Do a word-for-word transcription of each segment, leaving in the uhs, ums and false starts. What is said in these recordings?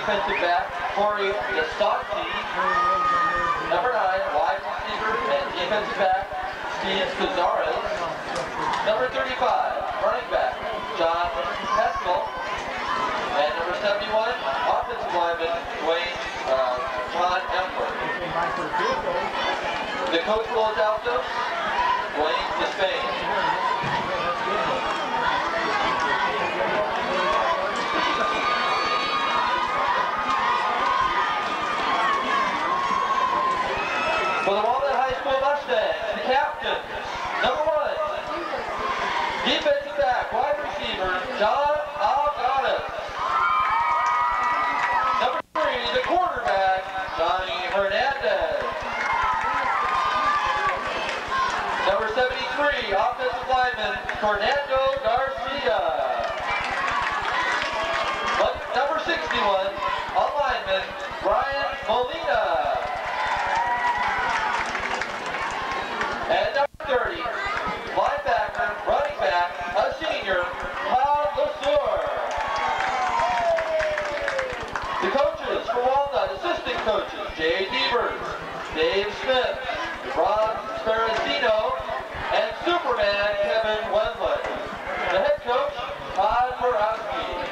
defensive back, Corey Desauti. Number nine, wide receiver and defensive back, Steve Cazares. Number thirty-five, running back, John Peskel. And number seventy-one, offensive lineman, Dwayne uh, John Emper. The coach for Los Altos, Dwayne Despain. For the Walnut High School Mustangs, the captain, number one, defensive back, wide receiver, John Altos. Number three, the quarterback, Johnny Hernandez. Number seventy-three, offensive lineman, Fernando Garcia. Number sixty-one, a lineman, Brian Molina. And number thirty, linebacker, running back, a senior, Todd Lesueur. The coaches for Walnut, assistant coaches, Jay Devers, Dave Smith, Ron Sparacino, and Superman Kevin Wendland. The head coach, Todd Borowski.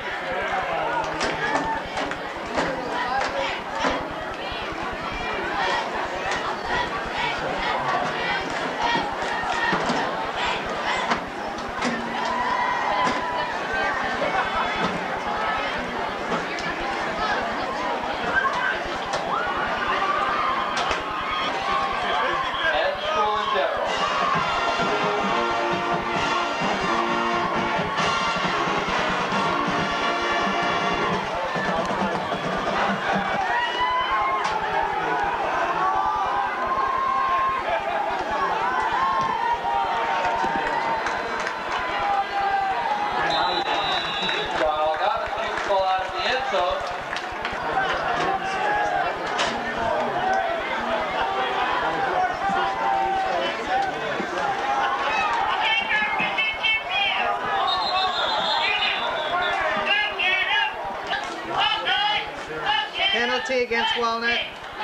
Penalty against Walnut.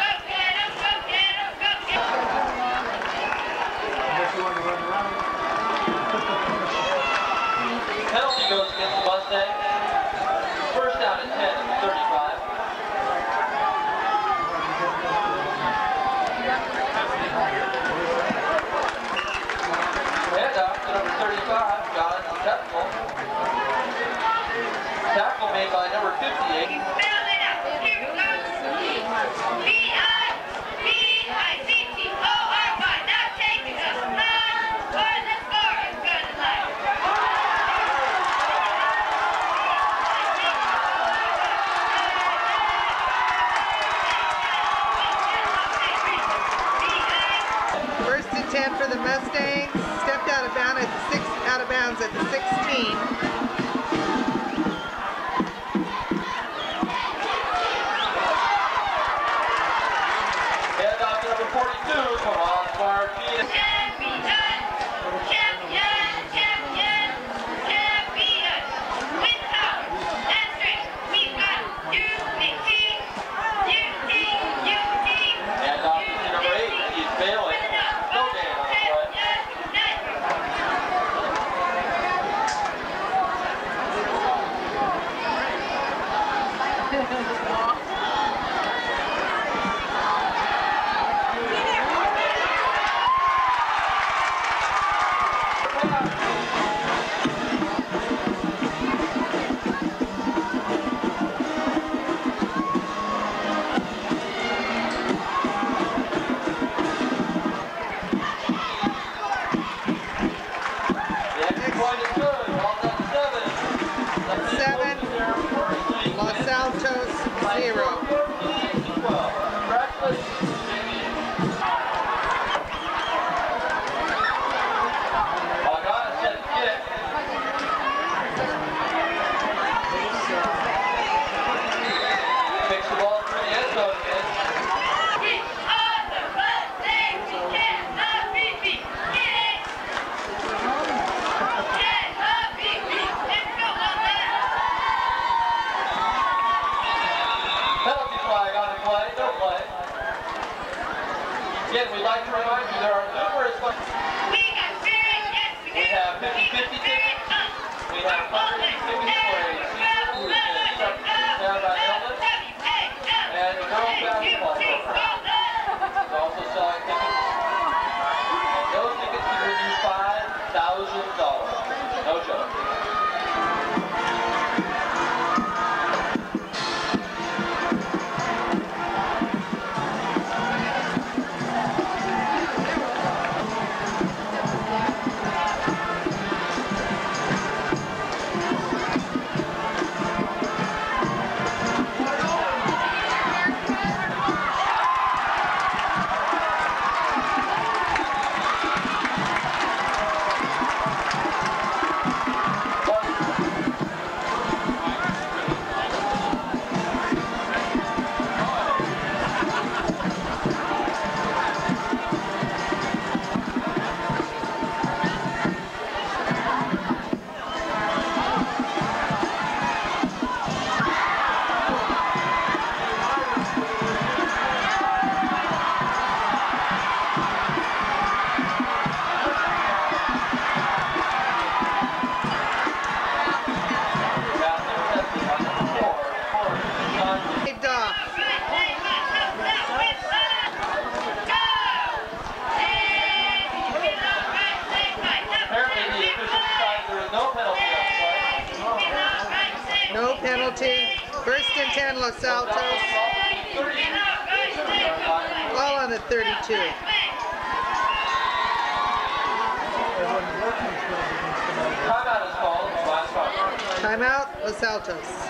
Penalty goes against the Mustang. First down at ten and thirty-five. Hand off to number thirty-five, John Peskel. Tackle made by number fifty-eight. First and ten for the Mustangs. Stepped out of bounds at the six, out of bounds at the sixteen. Los Altos, zero. Again, we'd like to remind you there are numerous. We got spirit, yes we do. We have fifty fifty tickets. We have one hundred tickets for a season who is instructed down by Altos. And the girls basketball program is also selling tickets. And those tickets can win you five thousand dollars. No joke. No penalty. First and ten, Los Altos. All on the thirty-two. Timeout is called. Last call. Timeout, Los Altos.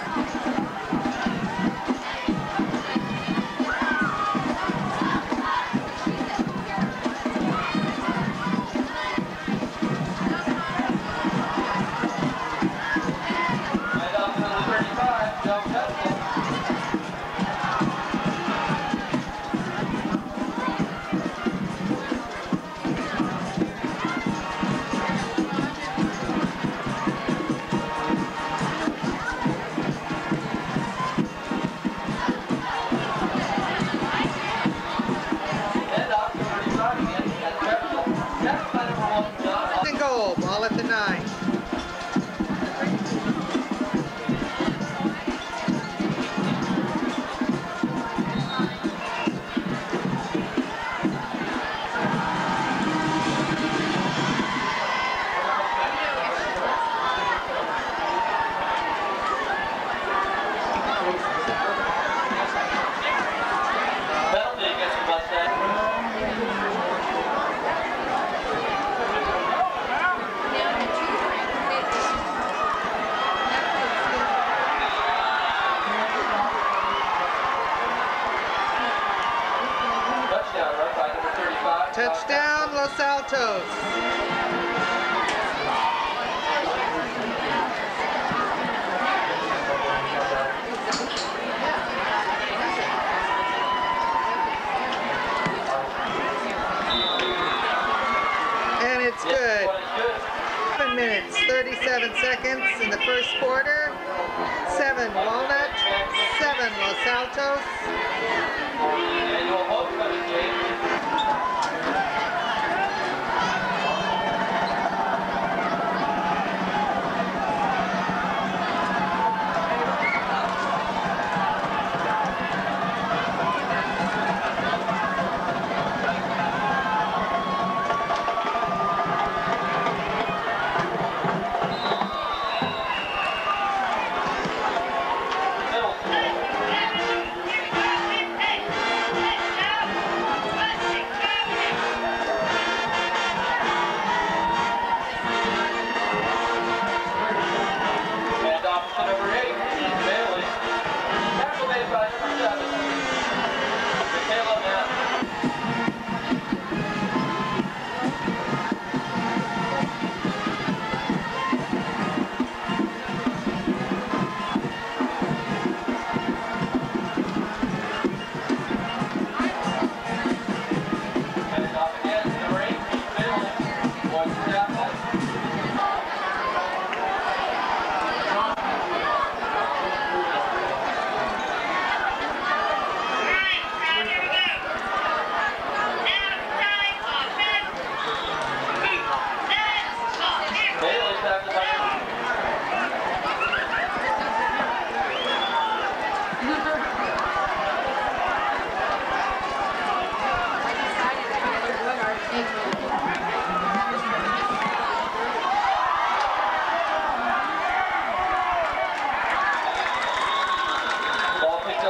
And goal, ball at the nine. Penalty against the Mustangs. Touchdown run by number thirty-five. Touchdown, Los Altos. And it's good. seven minutes, thirty-seven seconds in the first quarter. Seven Walnut, seven Los Altos. Annual homecoming game.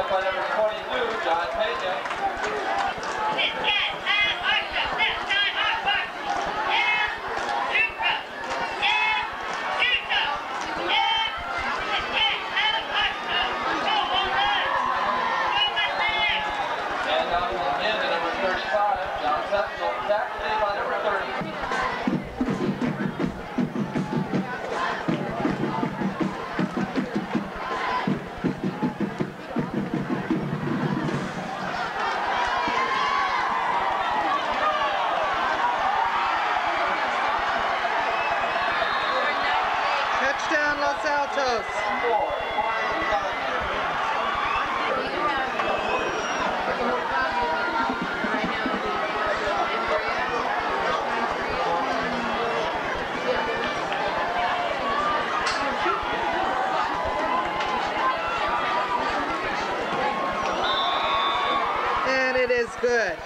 up by number twenty-two, John Pena. And down to the end, the number thirty-five, John Pepsel, tackled by number thirty. Touchdown, Los Altos. Four. And it is good.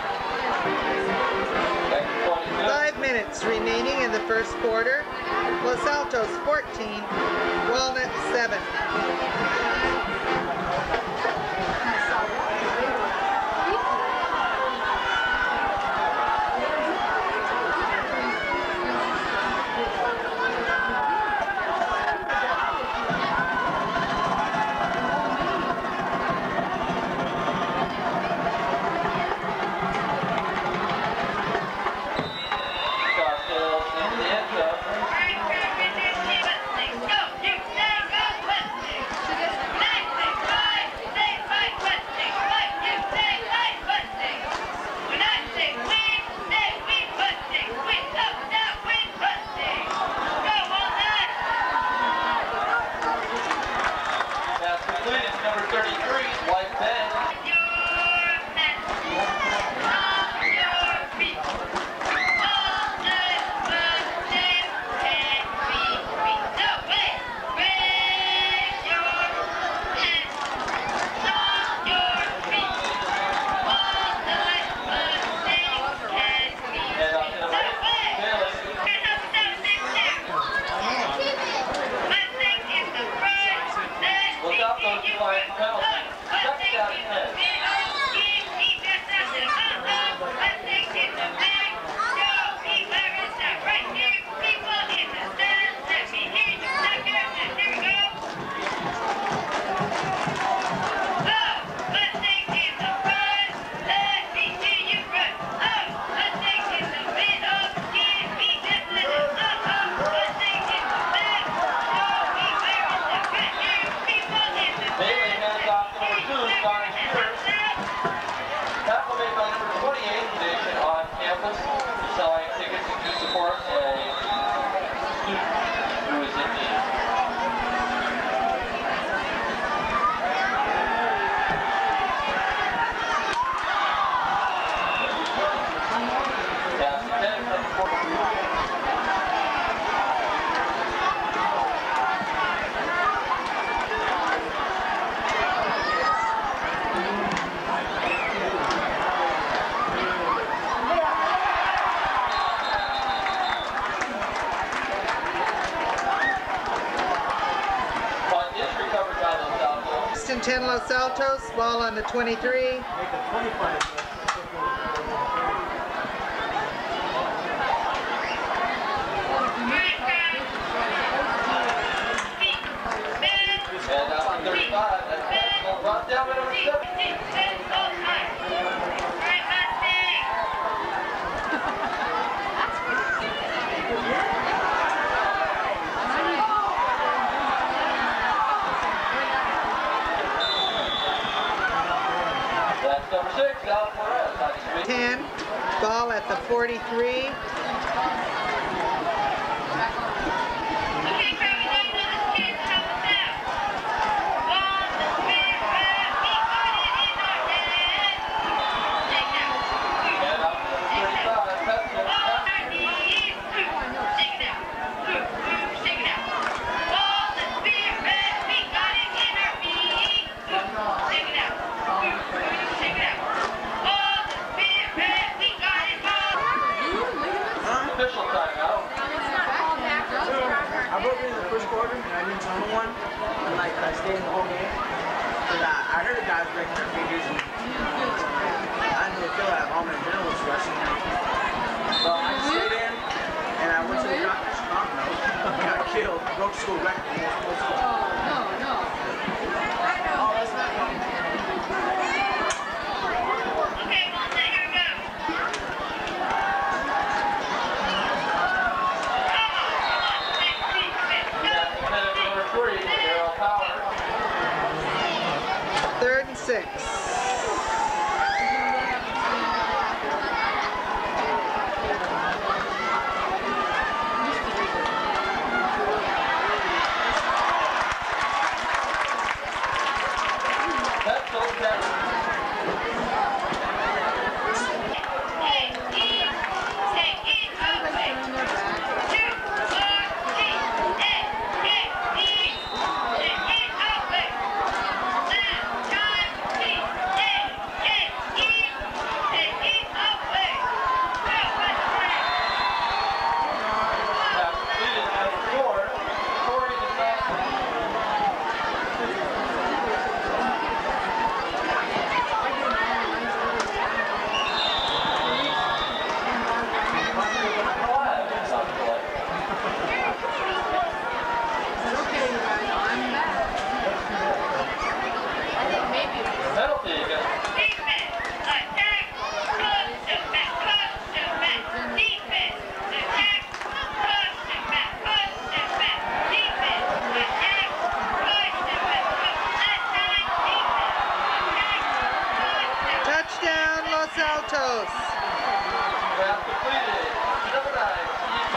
Five minutes remaining in the first quarter. Los Altos fourteen, Walnut seven. ten Los Altos, ball on the twenty-three. And uh, thirty-five, that's brought down by number seven. That's number six, Altos. ten, ball at the forty-three. Official timeout. I broke in the first quarter and I didn't tell no one. And like I stayed in the whole game. Cause I, I heard a guy breaking their fingers. And, I didn't really feel that. All my adrenaline was rushing. So I just stayed in, and I went to the doctor in Chicago. I got killed. Broke school record. Oh, no, no. Oh, that's not fun. Okay, Walnut, here we go. Number three, Daryl Power. Third and six. That's so bad. Touchdown, Los Altos. Pass completed. Number nine.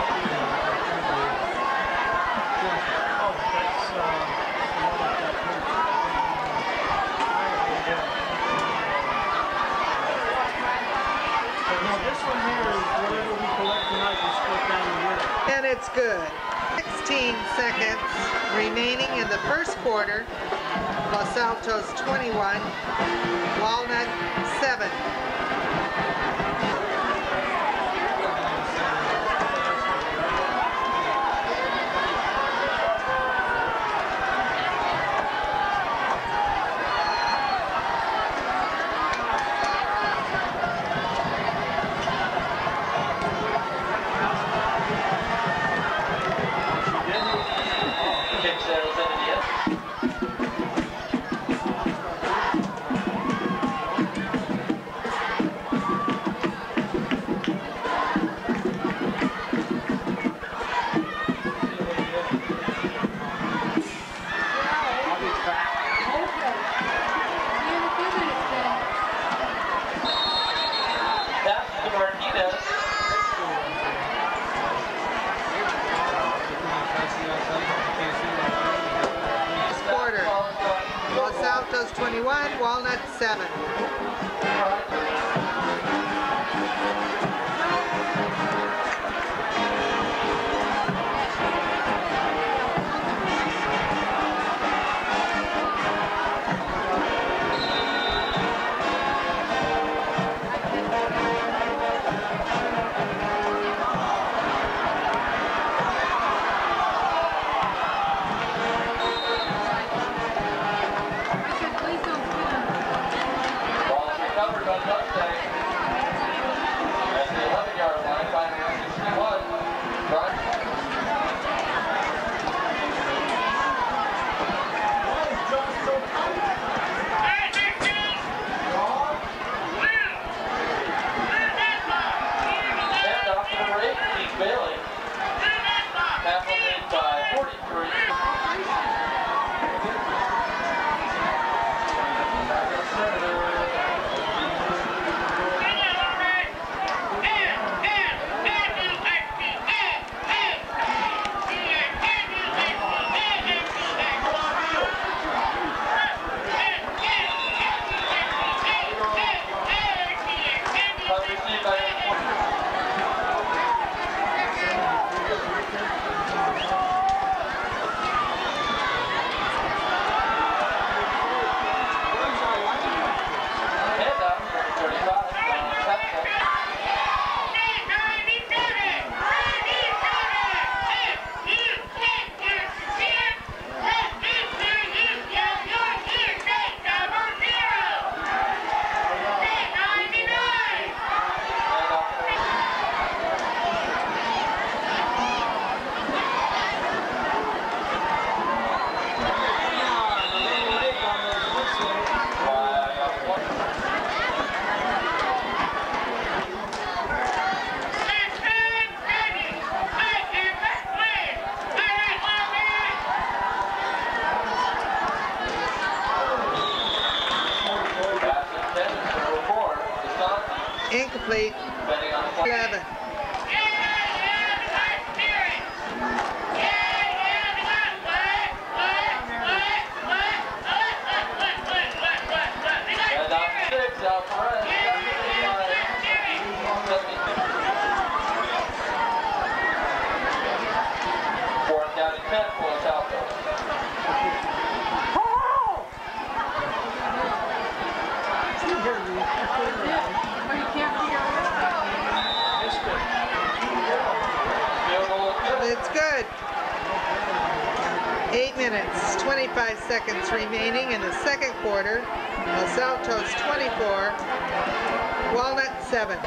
And it's good. sixteen seconds remaining in the first quarter. Los Altos twenty-one, Walnut seven. Kick sails into the end. Pass to Martinez. Quarter. Los Altos twenty-one, Walnut seven. Ball recovered on touchdown. complete. Depending on the clock. eleven. And up six, Alvarez. Fourth down and ten for Los Altos. Field goal is good. It's good. Eight minutes, twenty-five seconds remaining in the second quarter. Los Altos twenty-four, Walnut seven.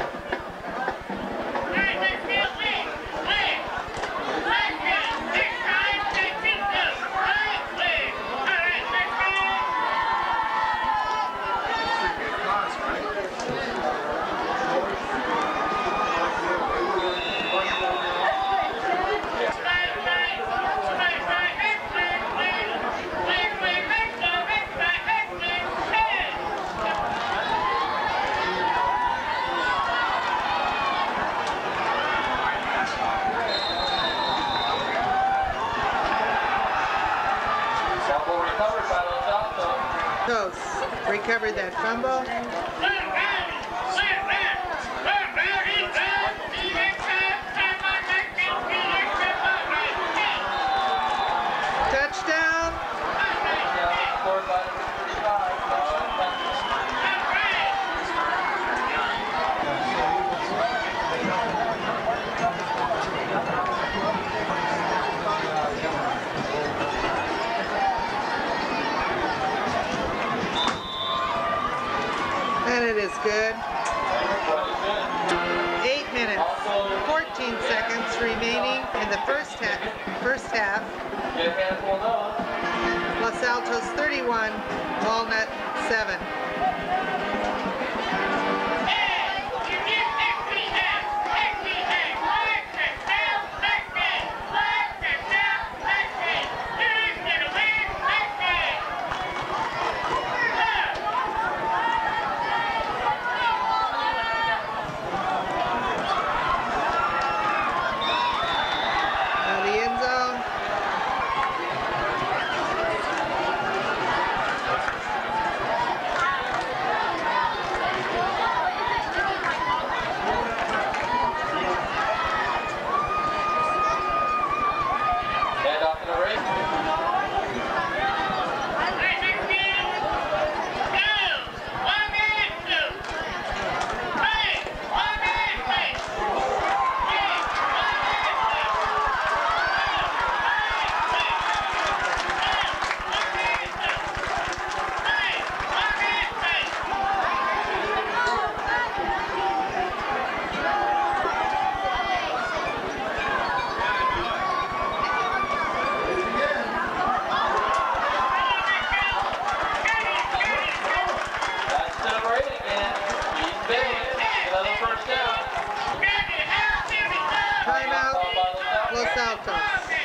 Fumble recovered by Los Altos. Altos recovered that fumble. Touchdown. Scored by number thirty-five. And it is good. Eight minutes, fourteen seconds remaining in the first half. First half. Get a handful of those. Los Altos thirty-one, Walnut seven. Now the end zone. And off to the race. That's celebrating again. He's big. Another first down. Timeout, Los Altos.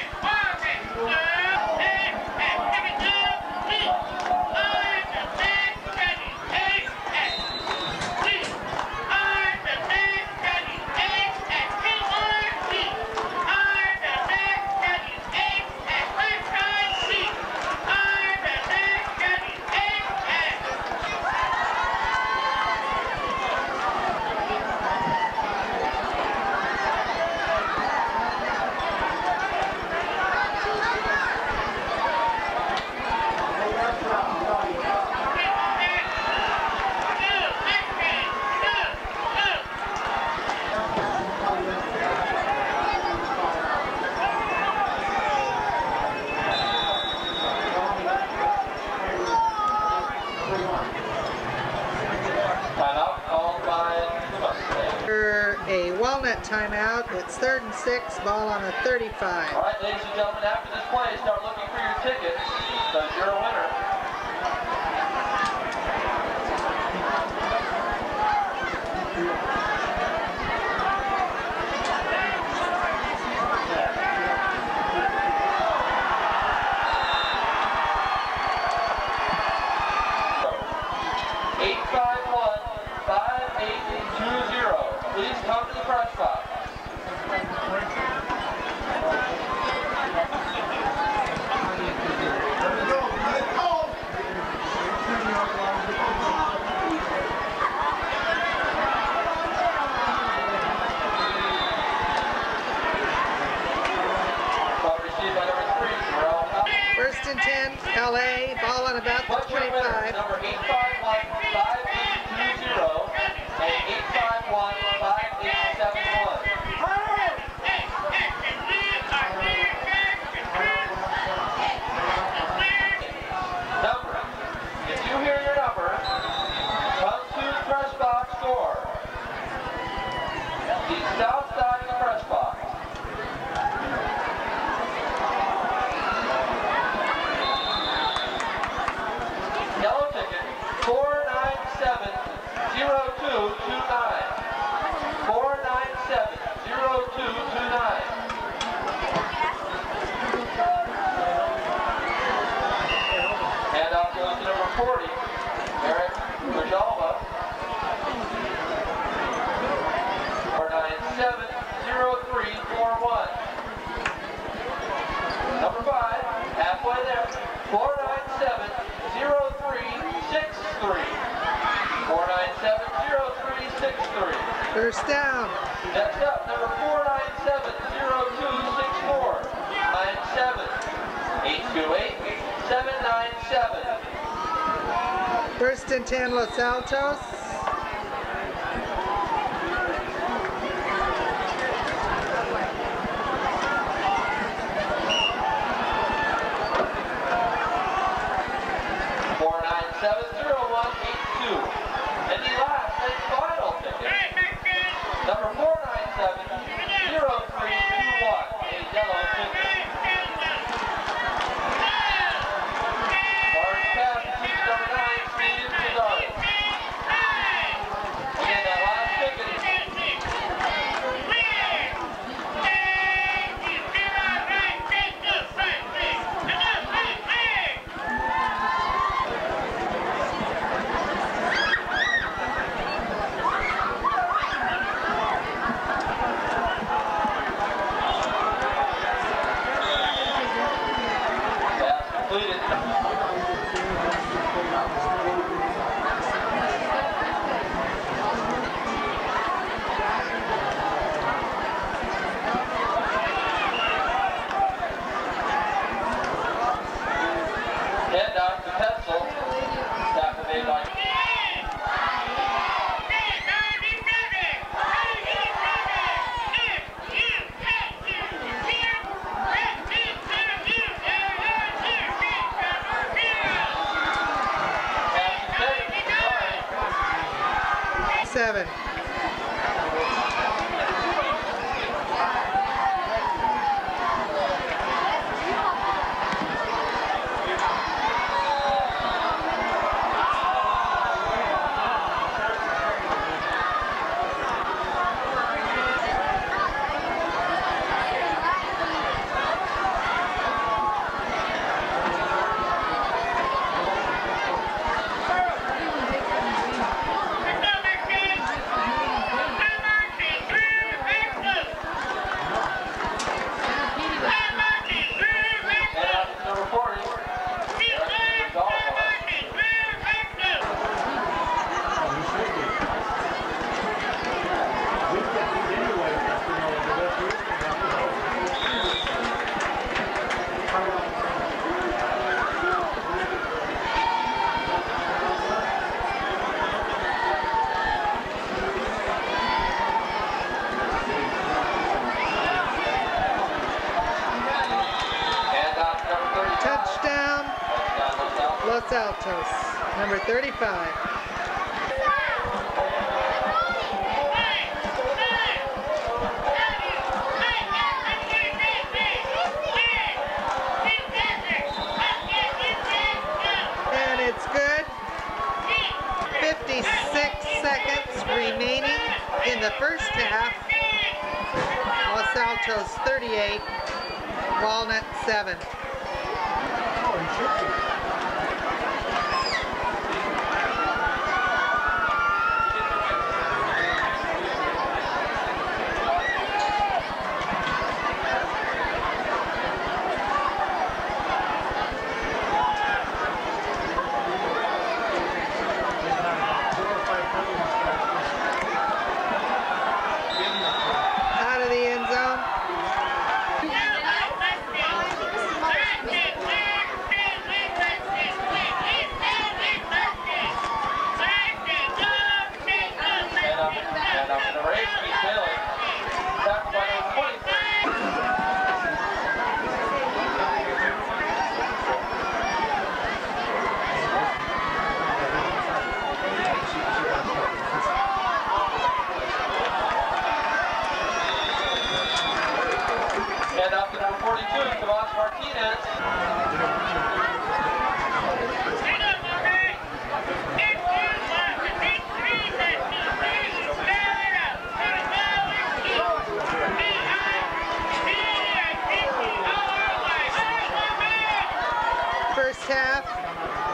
Timeout called by the Mustangs. For a Walnut timeout, it's third and six, ball on the thirty-five. All right, ladies and gentlemen, after this play, start looking for your tickets because you're a winner. eight five one, five eight two zero. All on about the What's your winner? twenty-five. Number eight five one, five eight two zero and eight five one, five eight seven one. Number. If you hear your number, come to the press box door. The south side of the press box. Yellow ticket, four nine seven, zero two two nine. four nine seven, zero two two nine. Handoff goes to number forty, Eric Rajalva. four nine seven, zero three four one. Number five, halfway there, four nine seven, zero three six three. four nine seven, zero three six three. First down. Next up, number four nine seven, zero two six four. nine seven, eight two eight, seven nine seven. First and ten, Los Altos. four nine seven, zero one eight two. And the last and final ticket, number four nine seven, zero three two one, a yellow ticket. Orange pass to seat number nine, Steve Cesare. Again, that last ticket is pass completed. Handoff to Pencil. Staff made by Seven. Los Altos, number thirty-five. And it's good. fifty-six seconds remaining in the first half. Los Altos thirty-eight, Walnut seven. Out of the end zone.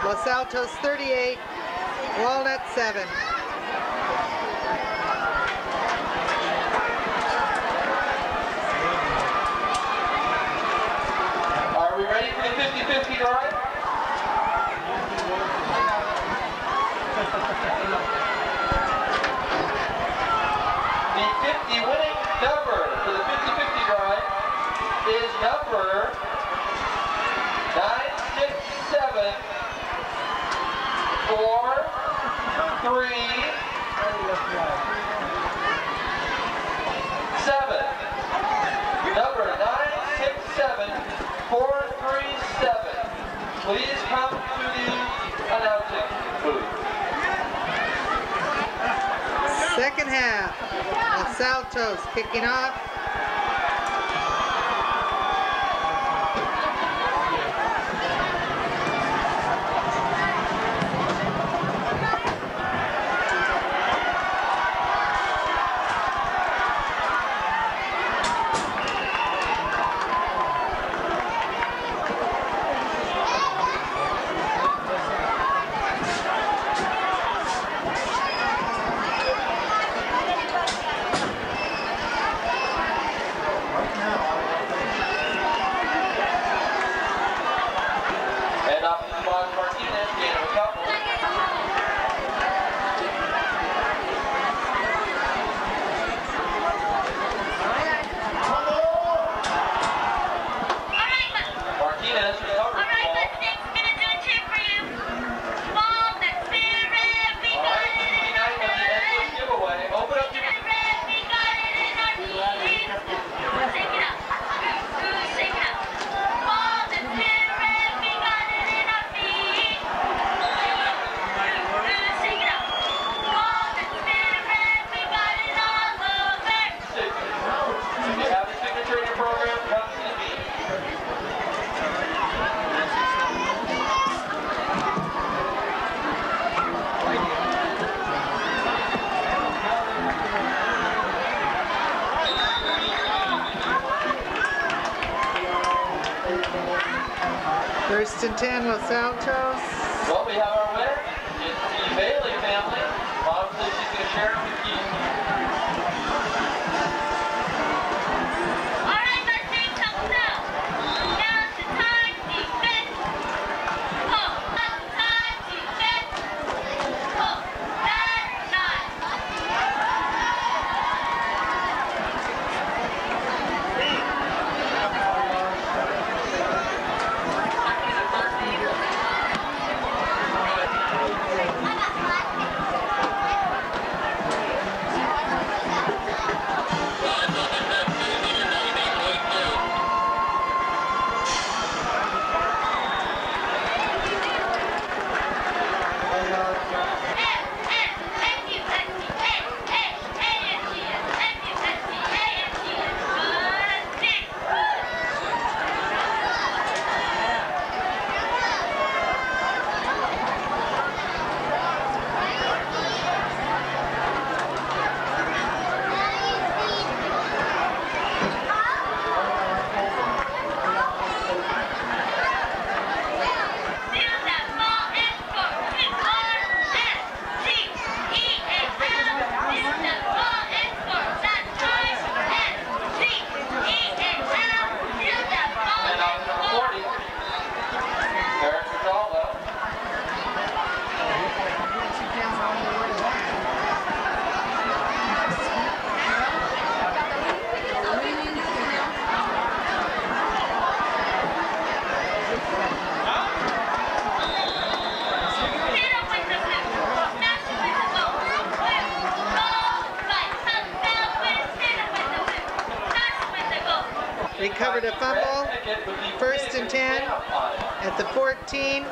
Los Altos thirty-eight, Walnut seven. Are we ready for the fifty fifty drive? The fifty winning number for the fifty fifty drive is number nine six seven four three seven. Number nine six seven four three seven. Please come to the announcing booth. Second half, Los Altos kicking off. First and ten, Los Altos. Well, we have our winner. It's the Bailey family. Obviously, she's going to share it with you. All right, let's take some now. Now it's the time defense. Oh, time defense. Oh, that's nice. Recovered a fumble. First and ten at the fourteen.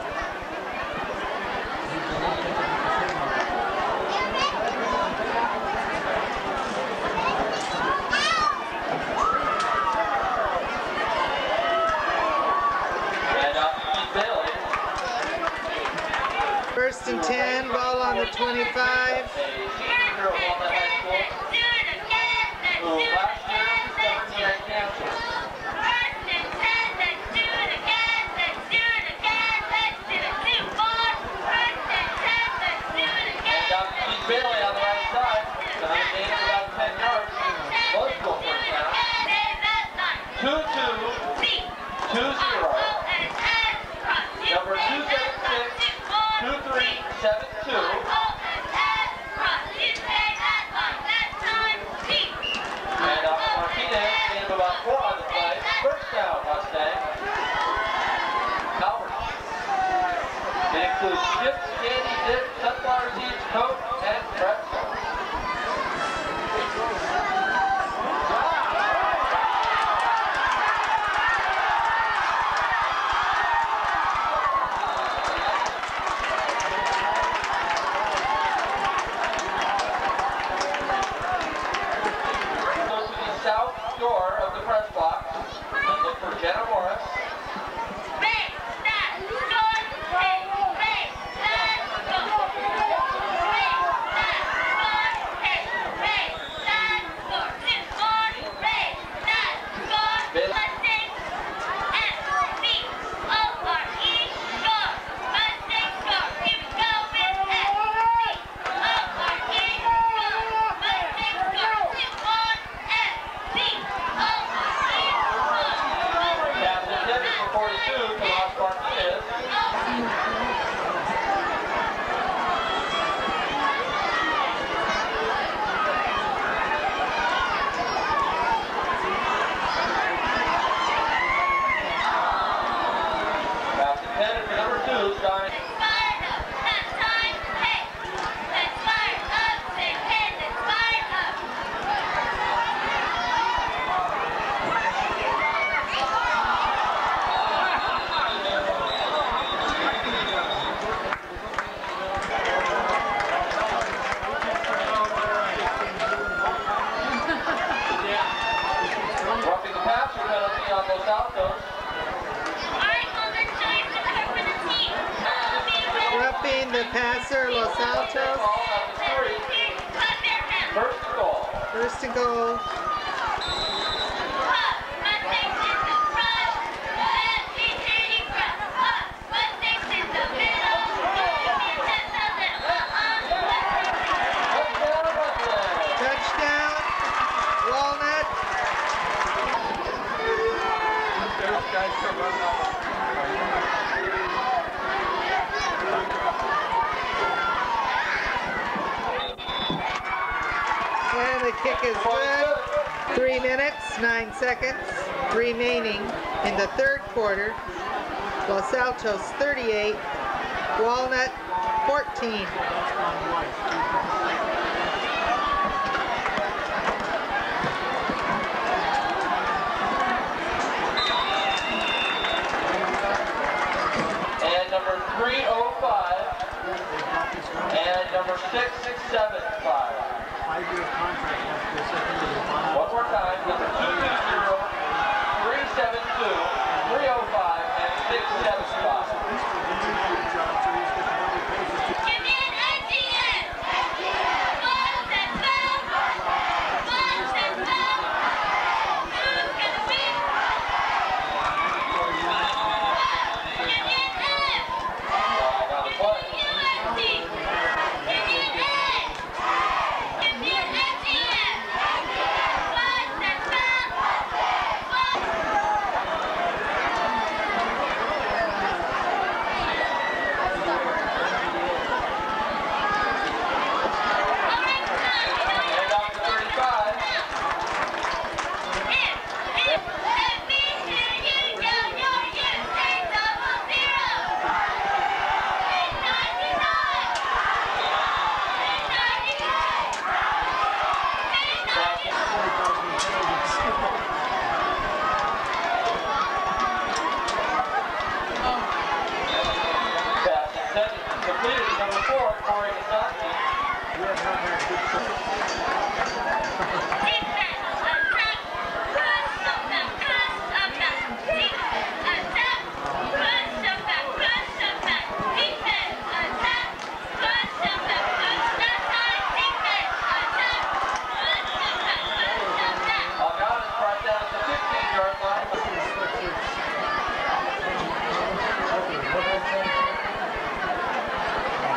First and ten, ball on the twenty-five. First and ten, let's do it again, let's do it again, let's do it. Two, four, chips, candy, dip, sunflower seeds, Coke, and pretzel. Go to the south door of the press box and look for Jenna Morris. Race, that, good, hey, race, that, good. Race, that, good, hey, race, that, good. Two, one, race, that, good. Mustang, S, V, O, R, E, good. Mustang, good. Here we go with S, V, O, R, E, good. Mustang, good. Two, one, S, V, O, R, E, good. Captain Davis for forty-two, Ross Martinez. Captain Davis for number two, Stein. Fired up, that's time, hey. Let's fire up, say hey, let's fire up. Roughing the passer penalty on Los Altos. Alright, well, let's show you some her for the team. Roughing the passer, Los Altos. Ball number three, Clap their hands. first goal. First and goal. Up, Mustangs in the front. Left, he's hitting front. Up, Mustangs in the middle. Give me just a little, uh-uh. Touchdown, Mustang. Touchdown, Walnut. And the kick is good. Three minutes, nine seconds remaining in the third quarter. Los Altos thirty-eight, Walnut fourteen. And number three oh five. And number six seven five. One more time, number two two zero, three seven two, three oh five, and six seven five. Give me an N G S. Balls and boom. Balls and boom. Who's gonna win? Give me an F. Flag on the play. U S D. Give me an A. Give me an N G S. Balls and boom. And out to thirty-five. Pass intended completed to number four, Corey Gasaki. Algado is brought down at the fifteen-yard line.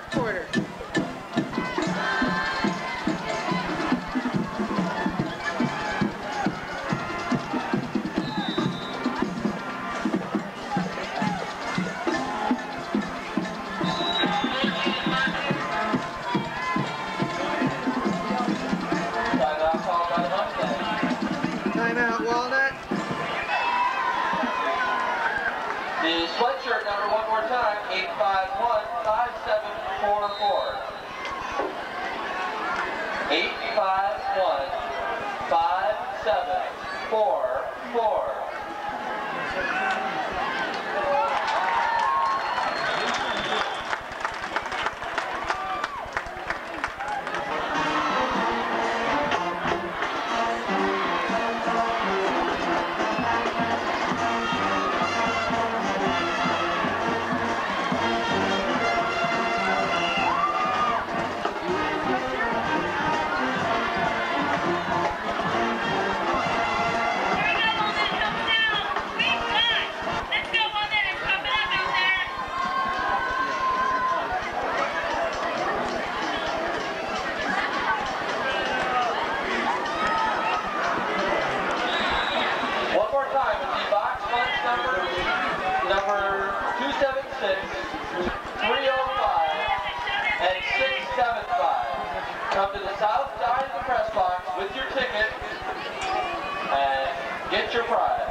quarter. Timeout called by the Mustang. Timeout, Walnut. The sweatshirt number one more time, eight five one, five seven four four. eight five one, five seven four four. One more time with the box lunch numbers, number two seven six, three oh five, and six seven five. Come to the south side of the press box with your ticket and get your prize.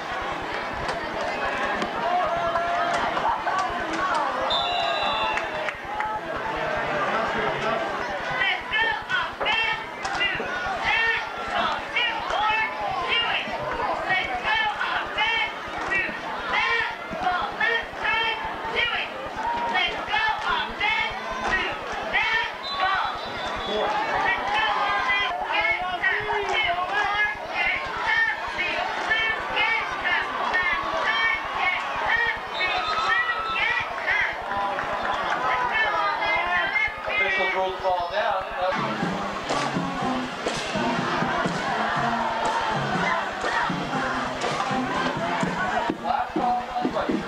Official rules fall down. Last call for the sweatshirt.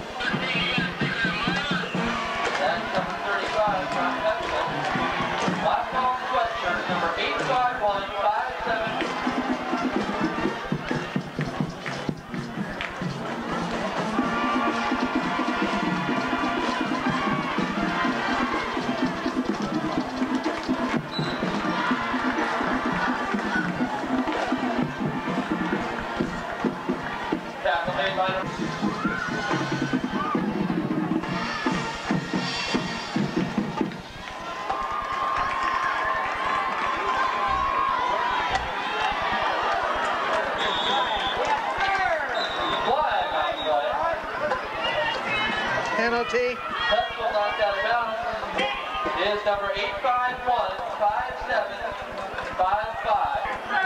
That's number thirty-five, John Pepsin. Last call for the sweatshirt, number eight five one, five seven. Tackle made by number flag on play. Penalty. Pepsil knocked out of bounds. Is number eight five one, five seven five five.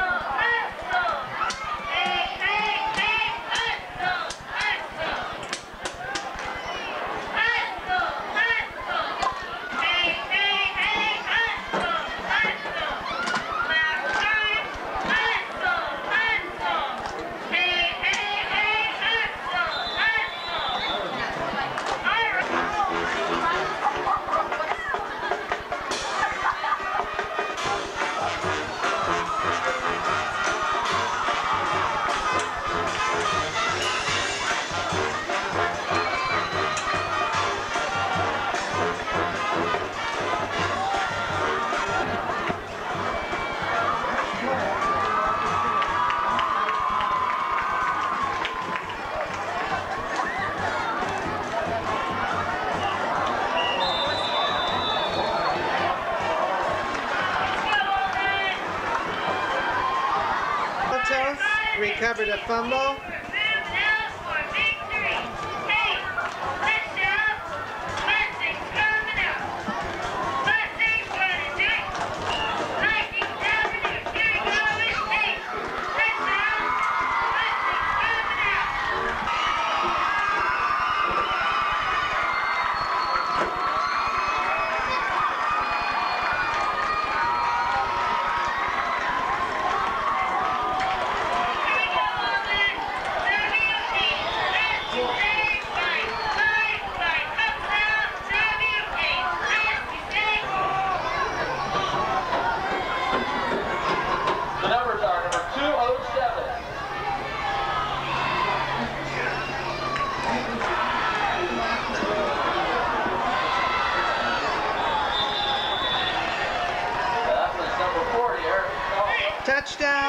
Altos recovered a fumble.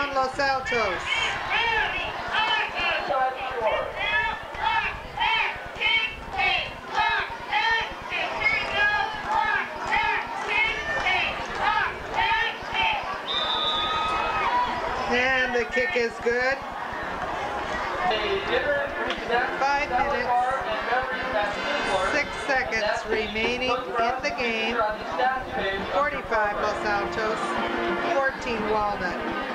Touchdown, Los Altos. And the kick is good. Five minutes, six seconds remaining in the game. forty-five Los Altos, fourteen Walnut.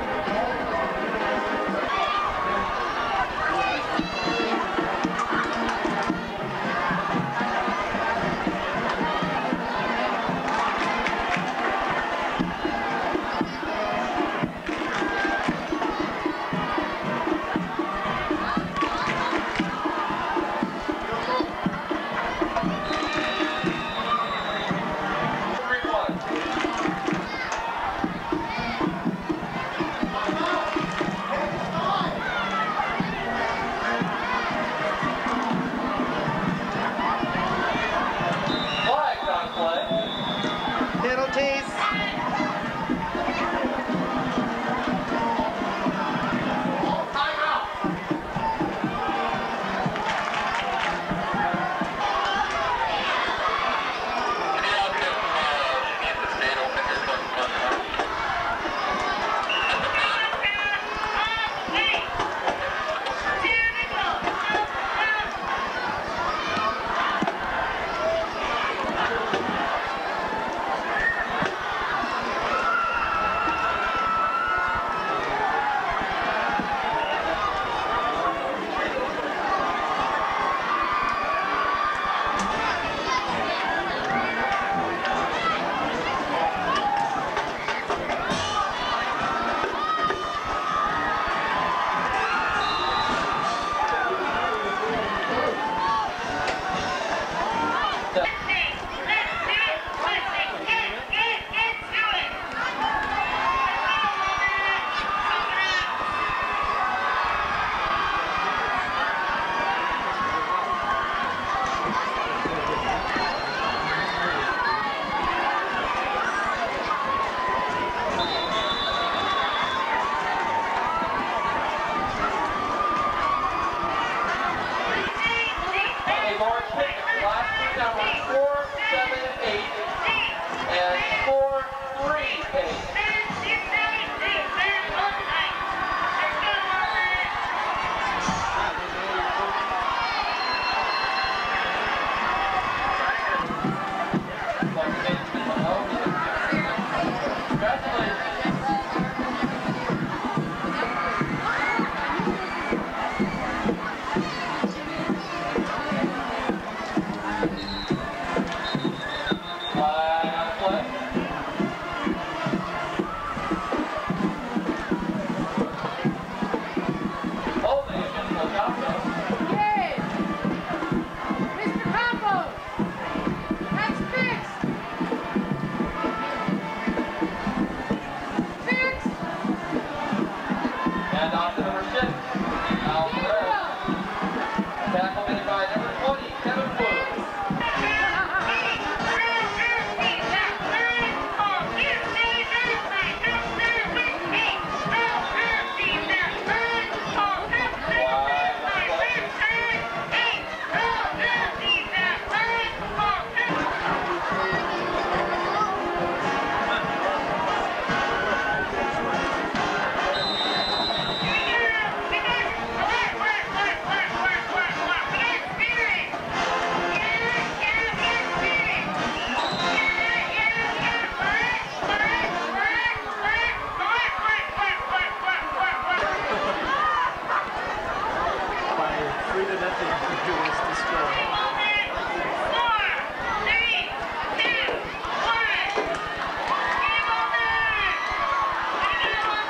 Penalties.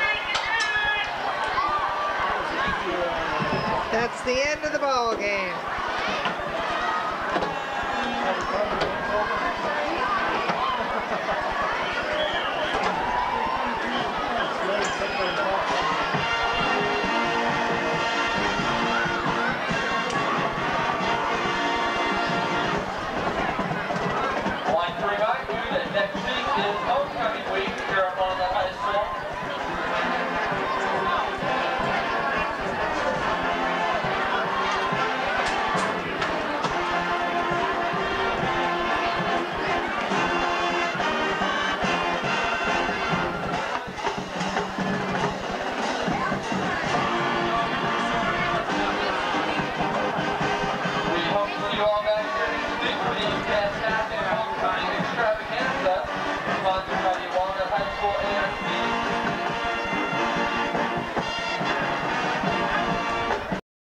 That's the end of the ball game.